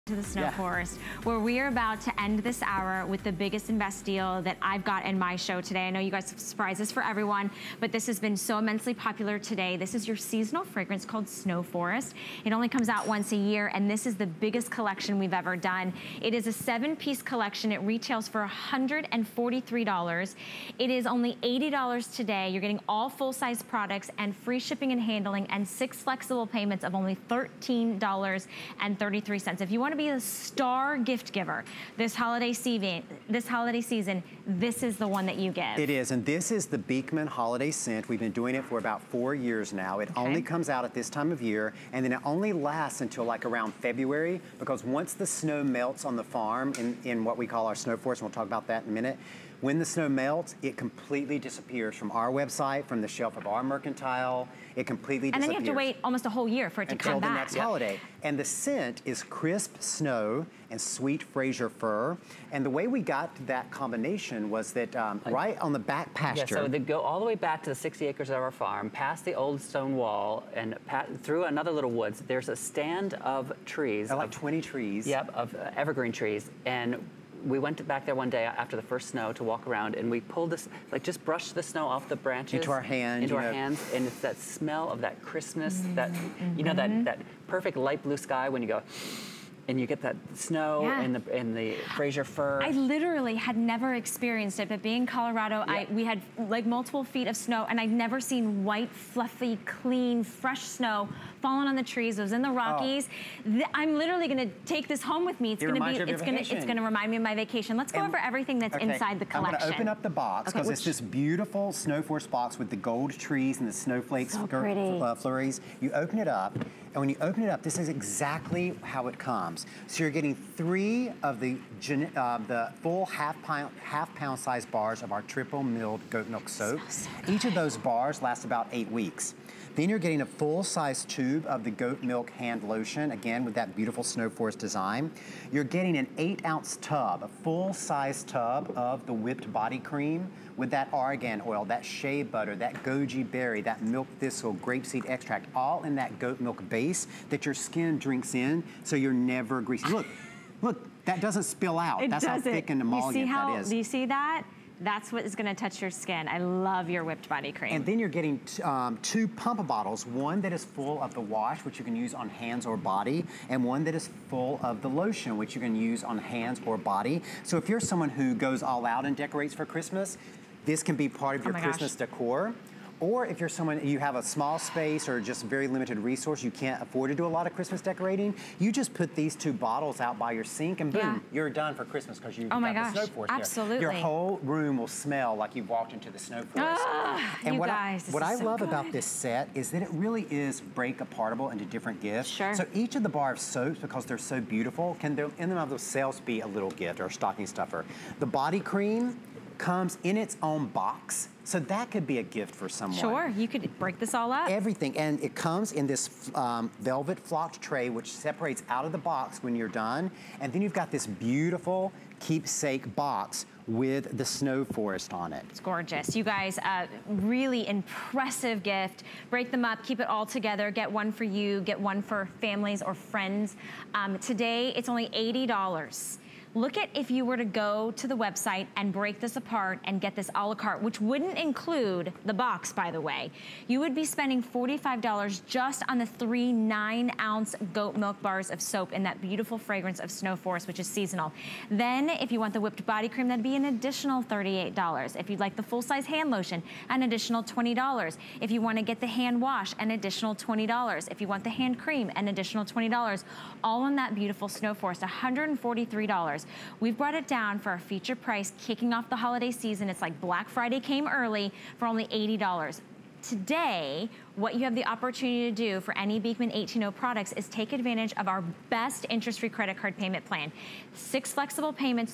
To the Snow Forest, where we are about to end this hour with the biggest and best deal that I've got in my show today. I know you guys have surprises for everyone, but this has been so immensely popular today. This is your seasonal fragrance called Snow Forest. It only comes out once a year, and this is the biggest collection we've ever done. It is a 7-piece collection. It retails for $143. It is only $80 today. You're getting all full-size products and free shipping and handling and 6 flexible payments of only $13.33. If you want to be a star gift giver this holiday season, this is the one that you give. It is, and this is the Beekman Holiday Scent. We've been doing it for about 4 years now. It only comes out at this time of year, and then it only lasts until like around February, because once the snow melts on the farm in what we call our snow forest, and we'll talk about that in a minute, when the snow melts, it completely disappears from our website, from the shelf of our mercantile. It completely disappears. And then you have to wait almost a whole year for it to come back. Until the next holiday. And the scent is crisp snow and sweet Fraser fir. And the way we got to that combination was that right on the back pasture. Yeah, so they go all the way back to the 60 acres of our farm, past the old stone wall, and through another little woods. There's a stand of trees. Like 20 trees. Yep, of evergreen trees. And we went back there one day after the first snow to walk around, and we pulled this, like just brushed the snow off the branches. Into our hands. Into our hands, and it's that smell of that crispness, that, you know, that perfect light blue sky when you go, and you get that snow and the Fraser fir. I literally had never experienced it, but being in Colorado, we had like multiple feet of snow, and I'd never seen white, fluffy, clean, fresh snow falling on the trees. It was in the Rockies. I'm literally gonna take this home with me. It's gonna remind me of my vacation. Let's go over everything that's inside the collection. I'm gonna open up the box, because it's this beautiful Snow Forest box with the gold trees and the snowflakes, flurries. You open it up, and when you open it up, this is exactly how it comes. So you're getting 3 of the full half-pound size bars of our triple milled goat milk soap. Each of those bars lasts about 8 weeks. Then you're getting a full-size tube of the goat milk hand lotion, again with that beautiful Snow Forest design. You're getting an 8-ounce tub, a full-size tub of the whipped body cream with that argan oil, that shea butter, that goji berry, that milk thistle, grapeseed extract, all in that goat milk base that your skin drinks in, so you're never greasy. Look, that doesn't spill out. That's how thick and emollient that is. Do you see that? That's what is gonna touch your skin. I love your whipped body cream. And then you're getting 2 pump bottles, one that is full of the wash, which you can use on hands or body, and one that is full of the lotion, which you can use on hands or body. So if you're someone who goes all out and decorates for Christmas, this can be part of your Christmas decor. Or if you're someone, you have a small space or just very limited resource, you can't afford to do a lot of Christmas decorating, you just put these 2 bottles out by your sink, and boom, you're done for Christmas, because you've got the Snow Forest absolutely. Your whole room will smell like you've walked into the Snow Forest. And what I love about this set is that it really is break-apartable into different gifts. So each of the bar of soaps, because they're so beautiful, can in and of themselves be a little gift or a stocking stuffer. The body cream comes in its own box, so that could be a gift for someone. Sure, you could break this all up. Everything, and it comes in this velvet flocked tray, which separates out of the box when you're done, and then you've got this beautiful keepsake box with the Snow Forest on it. It's gorgeous. You guys, really impressive gift. Break them up, keep it all together. Get one for you, get one for families or friends. Today, it's only $80. Look at if you were to go to the website and break this apart and get this a la carte, which wouldn't include the box, by the way. You would be spending $45 just on the 3 9-ounce goat milk bars of soap in that beautiful fragrance of Snow Forest, which is seasonal. Then, if you want the whipped body cream, that'd be an additional $38. If you'd like the full-size hand lotion, an additional $20. If you want to get the hand wash, an additional $20. If you want the hand cream, an additional $20. All in that beautiful Snow Forest, $143. We've brought it down for our feature price, kicking off the holiday season. It's like Black Friday came early for only $80. Today, what you have the opportunity to do for any Beekman 18.0 products is take advantage of our best interest-free credit card payment plan. 6 flexible payments,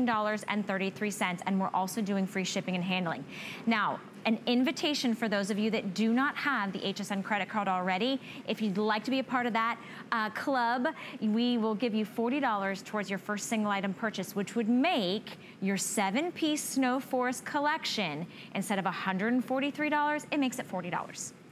$13.33, and we're also doing free shipping and handling. Now, an invitation for those of you that do not have the HSN credit card already. If you'd like to be a part of that club, we will give you $40 towards your first single item purchase, which would make your 7-piece Snow Forest collection, instead of $143, it makes it $40.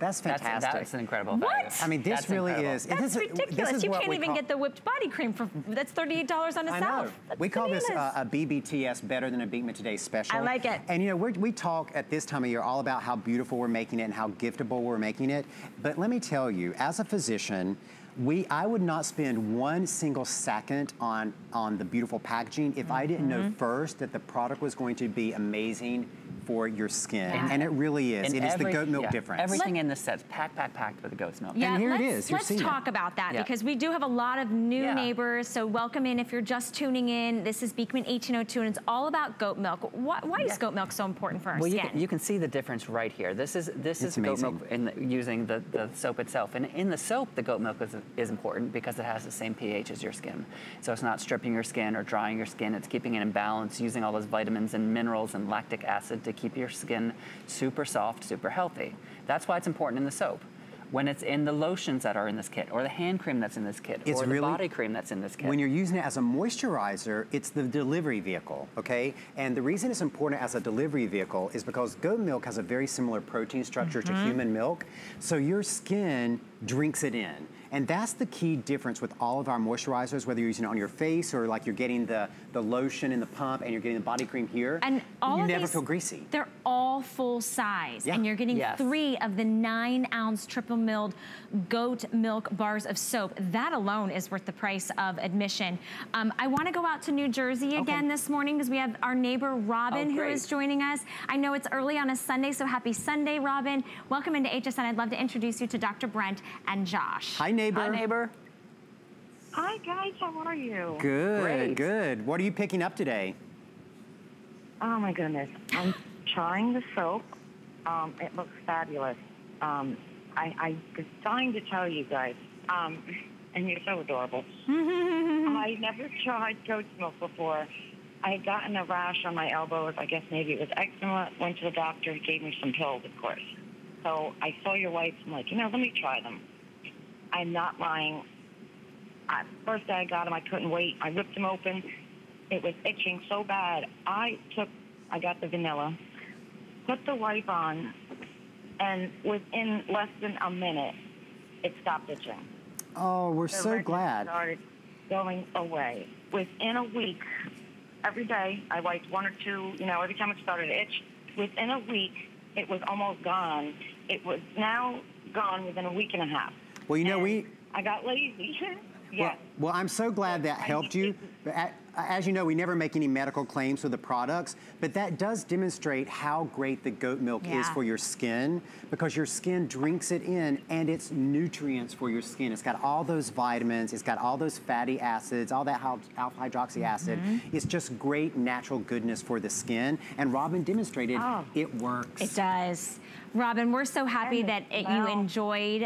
That's fantastic. That's an incredible value. What? I mean, this really is. That's ridiculous. You can't even get the whipped body cream for, that's $38 on itself. We call this a BBTS, Better Than a Beekman Today special. I like it. And you know, we talk at this time of year all about how beautiful we're making it and how giftable we're making it. But let me tell you, as a physician, I would not spend one single second on the beautiful packaging if I didn't know first that the product was going to be amazing for your skin. And it really is. It is the goat milk difference. Everything in this set's packed with the goat's milk. Yeah, and here it is. Let's talk about that because we do have a lot of new neighbors. So welcome in if you're just tuning in. This is Beekman 1802 and it's all about goat milk. Why is goat milk so important for our skin? You can see the difference right here. This is goat milk using the soap itself. And in the soap, the goat milk is important because it has the same pH as your skin. So it's not stripping your skin or drying your skin. It's keeping it in balance, using all those vitamins and minerals and lactic acid to keep your skin super soft, super healthy. That's why it's important in the soap. When it's in the lotions that are in this kit, or the hand cream that's in this kit, or the body cream that's in this kit. When you're using it as a moisturizer, it's the delivery vehicle, okay? And the reason it's important as a delivery vehicle is because goat milk has a very similar protein structure to human milk, so your skin drinks it in. And that's the key difference with all of our moisturizers, whether you're using it on your face or like you're getting the lotion in the pump and you're getting the body cream here. And all you of never these, feel greasy. They're all full size. And you're getting 3 of the 9-ounce triple milled goat milk bars of soap. That alone is worth the price of admission. I want to go out to New Jersey again this morning because we have our neighbor Robin who is joining us. I know it's early on a Sunday, so happy Sunday, Robin. Welcome into HSN. I'd love to introduce you to Dr. Brent and Josh. Hi, neighbor. Hi, neighbor. Hi, guys. How are you? Good, good. What are you picking up today? Oh, my goodness. I'm trying the soap. It looks fabulous. I was dying to tell you guys, and you're so adorable. I never tried goat's milk before. I had gotten a rash on my elbows. I guess maybe it was eczema. Went to the doctor. He gave me some pills, of course. So I saw your wipes. I'm like, let me try them. I'm not lying. First day I got them, I couldn't wait. I ripped them open. It was itching so bad. I got the vanilla, put the wipe on, and within less than a minute, it stopped itching. Oh, we're so glad. Started going away. Within a week, every day, I wiped 1 or 2, every time it started to itch. Within a week, it was almost gone. It was now gone within a week and a half. Well, I got lazy. Well, I'm so glad that helped you. As you know, we never make any medical claims with the products, but that does demonstrate how great the goat milk is for your skin because your skin drinks it in and it's nutrients for your skin. It's got all those vitamins, it's got all those fatty acids, all that alpha hydroxy acid. It's just great natural goodness for the skin. And Robin demonstrated it works. It does. Robin, we're so happy that you enjoyed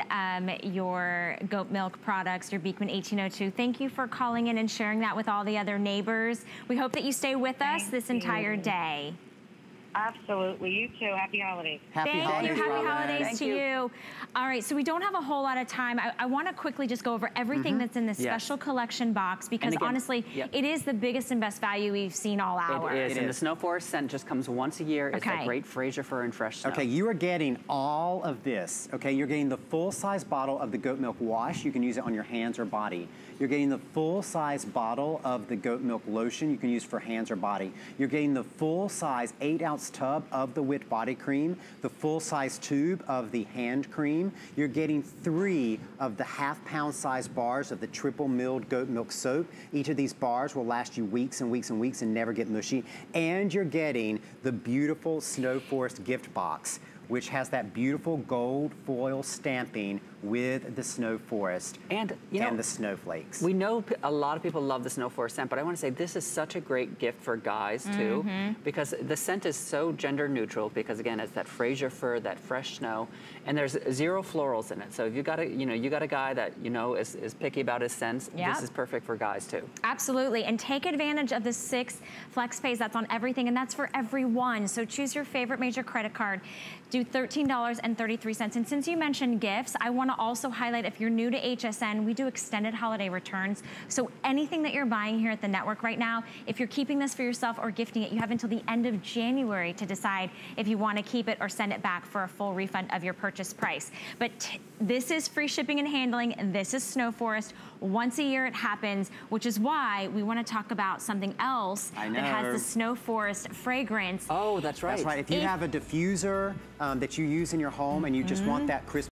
your goat milk products, your Beekman 1802. Thank you for calling in and sharing that with all the other neighbors. We hope that you stay with us this entire day. Absolutely. You too. Happy holidays. Happy holidays, Happy Robin. holidays to you. All right, so we don't have a whole lot of time. I want to quickly just go over everything that's in this special collection box because honestly, it is the biggest and best value we've seen all hour. It is. And the Snow Forest scent just comes once a year. It's that great Fraser fir and fresh snow. Okay, you are getting all of this. Okay, you're getting the full-size bottle of the goat milk wash. You can use it on your hands or body. You're getting the full-size bottle of the goat milk lotion you can use for hands or body. You're getting the full-size 8-ounce tub of the whipped body cream, the full-size tube of the hand cream. You're getting 3 of the half-pound size bars of the triple milled goat milk soap. Each of these bars will last you weeks and weeks and weeks and never get mushy. And you're getting the beautiful Snow Forest gift box, which has that beautiful gold foil stamping with the Snow Forest and the snowflakes. We know a lot of people love the Snow Forest scent, but I want to say this is such a great gift for guys too, because the scent is so gender neutral because again, it's that Fraser fir, that fresh snow, and there's 0 florals in it. So if you got a guy that is picky about his scents, this is perfect for guys too. Absolutely, and take advantage of the 6 flex pays. That's on everything, and that's for everyone. So choose your favorite major credit card. do $13.33. And since you mentioned gifts, I want to also highlight, if you're new to HSN, we do extended holiday returns. So anything that you're buying here at the network right now, if you're keeping this for yourself or gifting it, you have until the end of January to decide if you want to keep it or send it back for a full refund of your purchase price. But this is free shipping and handling, and this is Snow Forest. Once a year it happens, which is why we want to talk about something else that has the Snow Forest fragrance. Oh, that's right. That's right. If you have a diffuser that you use in your home and you just want that crisp